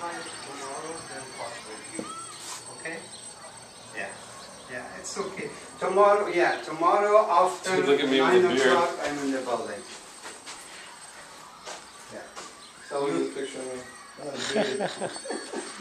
try it tomorrow, then talk with you. Okay? Yeah. Yeah, it's okay. Tomorrow, yeah, tomorrow after Look at me 9 with a beard. o'clock, I'm in the building. Yeah. So Look at the picture of me.